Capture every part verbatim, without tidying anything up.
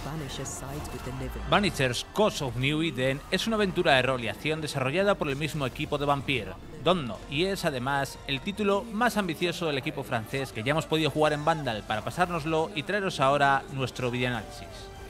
Vanishers: Curse of New Eden es una aventura de rol y acción desarrollada por el mismo equipo de Vampire, Donno, y es además el título más ambicioso del equipo francés que ya hemos podido jugar en Vandal para pasárnoslo y traeros ahora nuestro videoanálisis.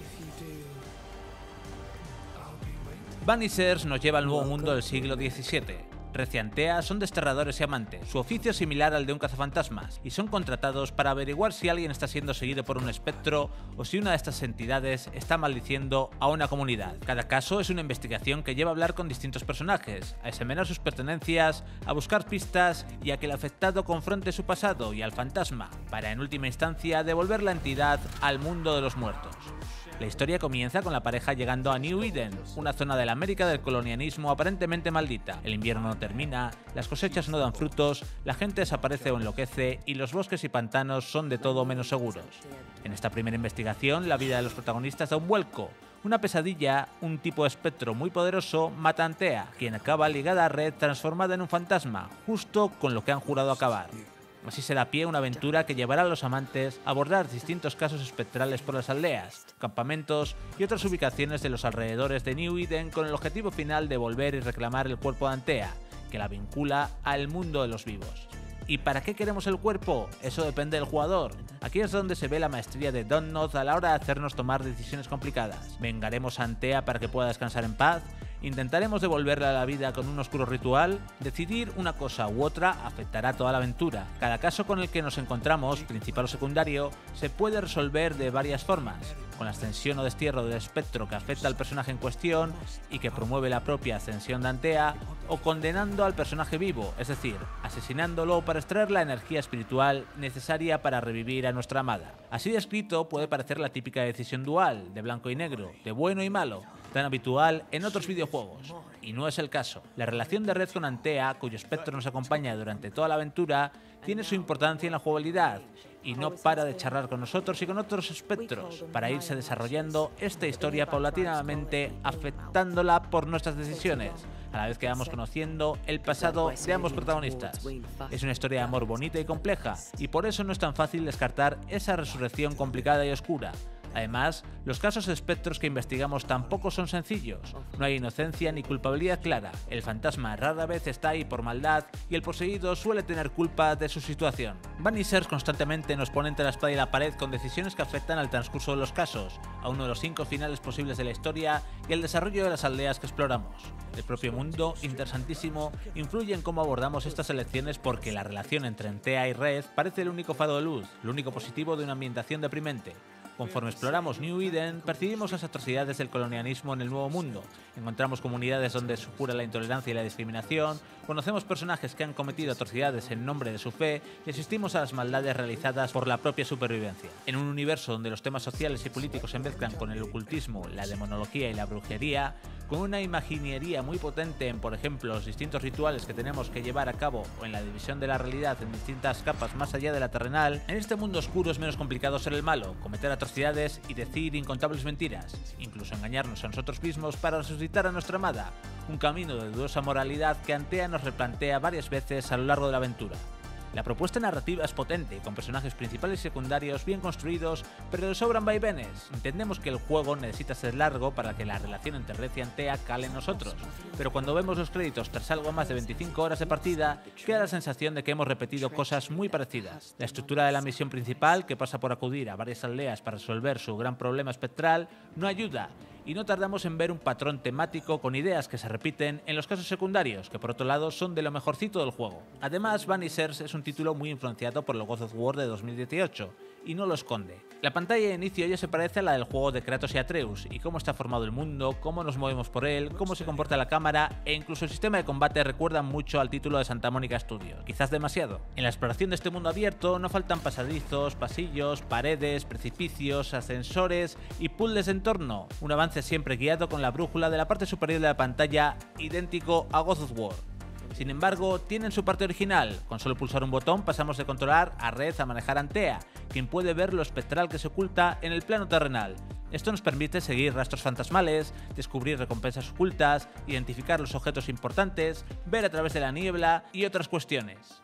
Vanishers nos lleva al nuevo mundo del siglo diecisiete. Red y Antea son desterradores y amantes, su oficio es similar al de un cazafantasmas, y son contratados para averiguar si alguien está siendo seguido por un espectro o si una de estas entidades está maldiciendo a una comunidad. Cada caso es una investigación que lleva a hablar con distintos personajes, a examinar sus pertenencias, a buscar pistas y a que el afectado confronte su pasado y al fantasma, para en última instancia devolver la entidad al mundo de los muertos. La historia comienza con la pareja llegando a New Eden, una zona de la América del colonialismo aparentemente maldita. El invierno no termina, las cosechas no dan frutos, la gente desaparece o enloquece y los bosques y pantanos son de todo menos seguros. En esta primera investigación, la vida de los protagonistas da un vuelco. Una pesadilla, un tipo de espectro muy poderoso, mata a Antea, quien acaba ligada a Red transformada en un fantasma, justo con lo que han jurado acabar. Así se da pie una aventura que llevará a los amantes a abordar distintos casos espectrales por las aldeas, campamentos y otras ubicaciones de los alrededores de New Eden con el objetivo final de volver y reclamar el cuerpo de Antea, que la vincula al mundo de los vivos. ¿Y para qué queremos el cuerpo? Eso depende del jugador. Aquí es donde se ve la maestría de Donno a la hora de hacernos tomar decisiones complicadas. ¿Vengaremos a Antea para que pueda descansar en paz? ¿Intentaremos devolverle a la vida con un oscuro ritual? Decidir una cosa u otra afectará toda la aventura. Cada caso con el que nos encontramos, principal o secundario, se puede resolver de varias formas, con la ascensión o destierro del espectro que afecta al personaje en cuestión y que promueve la propia ascensión de Antea, o condenando al personaje vivo, es decir, asesinándolo para extraer la energía espiritual necesaria para revivir a nuestra amada. Así descrito puede parecer la típica decisión dual, de blanco y negro, de bueno y malo, tan habitual en otros videojuegos, y no es el caso. La relación de Red con Antea, cuyo espectro nos acompaña durante toda la aventura, tiene su importancia en la jugabilidad, y no para de charlar con nosotros y con otros espectros, para irse desarrollando esta historia paulatinamente, afectándola por nuestras decisiones, a la vez que vamos conociendo el pasado de ambos protagonistas. Es una historia de amor bonita y compleja, y por eso no es tan fácil descartar esa resurrección complicada y oscura. Además, los casos de espectros que investigamos tampoco son sencillos, no hay inocencia ni culpabilidad clara, el fantasma rara vez está ahí por maldad y el poseído suele tener culpa de su situación. Vanishers constantemente nos pone entre la espada y la pared con decisiones que afectan al transcurso de los casos, a uno de los cinco finales posibles de la historia y el desarrollo de las aldeas que exploramos. El propio mundo, interesantísimo, influye en cómo abordamos estas elecciones porque la relación entre Antea y Red parece el único faro de luz, lo único positivo de una ambientación deprimente. Conforme exploramos New Eden, percibimos las atrocidades del colonialismo en el Nuevo Mundo, encontramos comunidades donde supura la intolerancia y la discriminación, conocemos personajes que han cometido atrocidades en nombre de su fe y asistimos a las maldades realizadas por la propia supervivencia. En un universo donde los temas sociales y políticos se mezclan con el ocultismo, la demonología y la brujería, con una imaginería muy potente en, por ejemplo, los distintos rituales que tenemos que llevar a cabo o en la división de la realidad en distintas capas más allá de la terrenal, en este mundo oscuro es menos complicado ser el malo, cometer atrocidades y decir incontables mentiras, incluso engañarnos a nosotros mismos para resucitar a nuestra amada, un camino de dudosa moralidad que Antea nos replantea varias veces a lo largo de la aventura. La propuesta narrativa es potente, con personajes principales y secundarios bien construidos, pero le sobran vaivenes. Entendemos que el juego necesita ser largo para que la relación entre Red y Antea cale en nosotros, pero cuando vemos los créditos tras algo más de veinticinco horas de partida, queda la sensación de que hemos repetido cosas muy parecidas. La estructura de la misión principal, que pasa por acudir a varias aldeas para resolver su gran problema espectral, no ayuda, y no tardamos en ver un patrón temático con ideas que se repiten en los casos secundarios, que por otro lado son de lo mejorcito del juego. Además, Vanishers es un título muy influenciado por el God of War de dos mil dieciocho, y no lo esconde. La pantalla de inicio ya se parece a la del juego de Kratos y Atreus, y cómo está formado el mundo, cómo nos movemos por él, cómo se comporta la cámara, e incluso el sistema de combate recuerda mucho al título de Santa Mónica Studios, quizás demasiado. En la exploración de este mundo abierto no faltan pasadizos, pasillos, paredes, precipicios, ascensores y puzzles de entorno, un avance siempre guiado con la brújula de la parte superior de la pantalla, idéntico a God of War. Sin embargo, tienen su parte original. Con solo pulsar un botón pasamos de controlar a Red a manejar a Antea, quien puede ver lo espectral que se oculta en el plano terrenal. Esto nos permite seguir rastros fantasmales, descubrir recompensas ocultas, identificar los objetos importantes, ver a través de la niebla y otras cuestiones.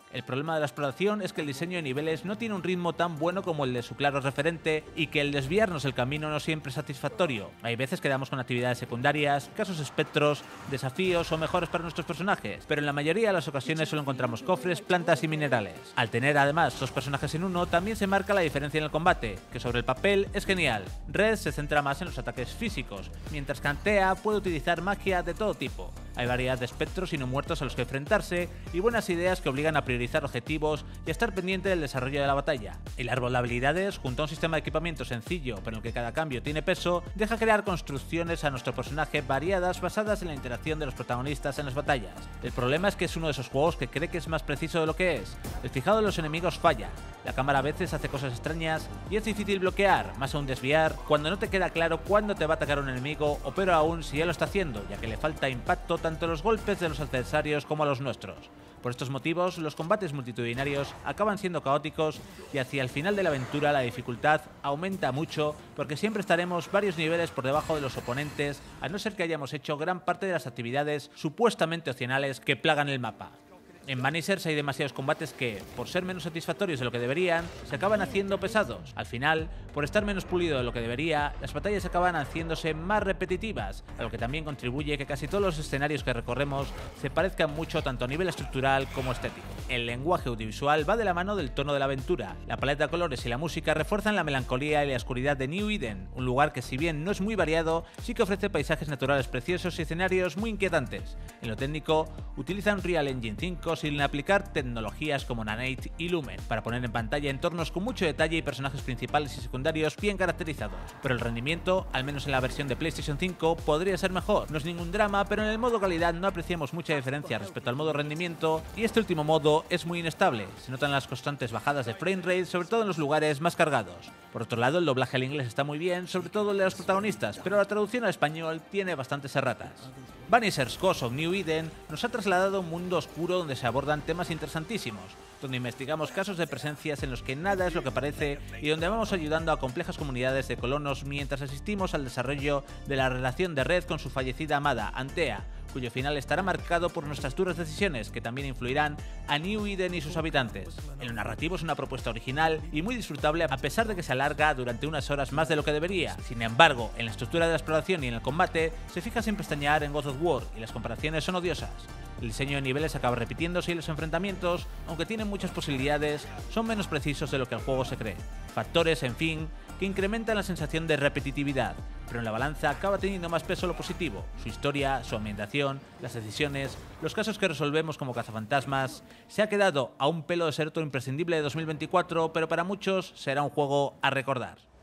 El problema de la exploración es que el diseño de niveles no tiene un ritmo tan bueno como el de su claro referente y que el desviarnos el camino no siempre es satisfactorio. Hay veces que damos con actividades secundarias, casos espectros, desafíos o mejoras para nuestros personajes, pero en la mayoría de las ocasiones solo encontramos cofres, plantas y minerales. Al tener además dos personajes en uno, también se marca la diferencia en el combate, que sobre el papel es genial. Red se centra más en los ataques físicos, mientras que Antea puede utilizar magia de todo tipo. Hay variedad de espectros y no muertos a los que enfrentarse y buenas ideas que obligan a priorizar objetivos y a estar pendiente del desarrollo de la batalla. El árbol de habilidades, junto a un sistema de equipamiento sencillo pero en el que cada cambio tiene peso, deja crear construcciones a nuestro personaje variadas basadas en la interacción de los protagonistas en las batallas. El problema es que es uno de esos juegos que cree que es más preciso de lo que es. El fijado de los enemigos falla, la cámara a veces hace cosas extrañas y es difícil bloquear, más aún desviar, cuando no te queda claro cuándo te va a atacar un enemigo o peor aún si ya lo está haciendo, ya que le falta impacto tanto a los golpes de los adversarios como a los nuestros. Por estos motivos, los combates multitudinarios acaban siendo caóticos y hacia el final de la aventura la dificultad aumenta mucho porque siempre estaremos varios niveles por debajo de los oponentes, a no ser que hayamos hecho gran parte de las actividades supuestamente opcionales que plagan el mapa. En Vanishers hay demasiados combates que, por ser menos satisfactorios de lo que deberían, se acaban haciendo pesados. Al final, por estar menos pulido de lo que debería, las batallas acaban haciéndose más repetitivas, a lo que también contribuye que casi todos los escenarios que recorremos se parezcan mucho tanto a nivel estructural como estético. El lenguaje audiovisual va de la mano del tono de la aventura. La paleta de colores y la música refuerzan la melancolía y la oscuridad de New Eden, un lugar que si bien no es muy variado, sí que ofrece paisajes naturales preciosos y escenarios muy inquietantes. En lo técnico, utilizan Unreal Engine cinco sin aplicar tecnologías como Nanite y Lumen, para poner en pantalla entornos con mucho detalle y personajes principales y secundarios bien caracterizados. Pero el rendimiento, al menos en la versión de PlayStation cinco, podría ser mejor. No es ningún drama, pero en el modo calidad no apreciamos mucha diferencia respecto al modo rendimiento, y este último modo es muy inestable. Se notan las constantes bajadas de framerate, sobre todo en los lugares más cargados. Por otro lado, el doblaje al inglés está muy bien, sobre todo el de los protagonistas, pero la traducción al español tiene bastantes erratas. Vanishers Ghosts of New Eden nos ha trasladado a un mundo oscuro donde se abordan temas interesantísimos, donde investigamos casos de presencias en los que nada es lo que parece y donde vamos ayudando a complejas comunidades de colonos mientras asistimos al desarrollo de la relación de Red con su fallecida amada, Antea, cuyo final estará marcado por nuestras duras decisiones que también influirán a New Eden y sus habitantes. En lo narrativo es una propuesta original y muy disfrutable a pesar de que se alarga durante unas horas más de lo que debería. Sin embargo, en la estructura de la exploración y en el combate se fija sin pestañear en God of War y las comparaciones son odiosas. El diseño de niveles acaba repitiéndose y los enfrentamientos, aunque tienen muchas posibilidades, son menos precisos de lo que el juego se cree. Factores, en fin, que incrementan la sensación de repetitividad, pero en la balanza acaba teniendo más peso lo positivo: su historia, su ambientación, las decisiones, los casos que resolvemos como cazafantasmas. Se ha quedado a un pelo de ser otro imprescindible de dos mil veinticuatro, pero para muchos será un juego a recordar.